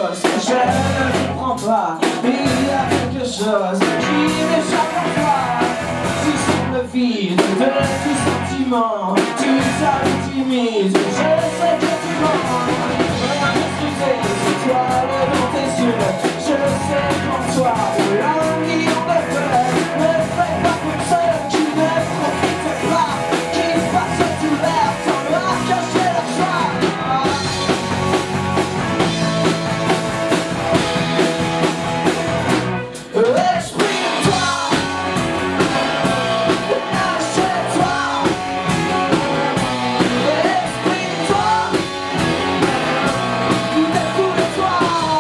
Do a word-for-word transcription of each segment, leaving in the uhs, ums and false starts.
chose que je ne comprends pas. Il y a quelque chose qui m'échappe en toi. Tu sembles vide de tout sentiment. Tu t'arrêtes timide, je sais que tu mens. Rien ne s'excuse, c'est toi le dans tes yeux. Je sais qu'en toi, un million de fleurs. Ne fais pas comme ceux qui ne profitent pas, qui passent tout l'air temps à cacher leur joie. Exprime-toi, achète-toi. Exprime-toi, découvre-toi.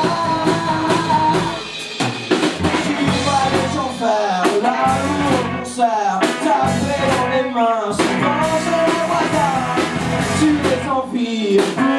Tu vois les gens faire l'amour au concert, taper dans les mains, se manger le voisin. Tu les envies.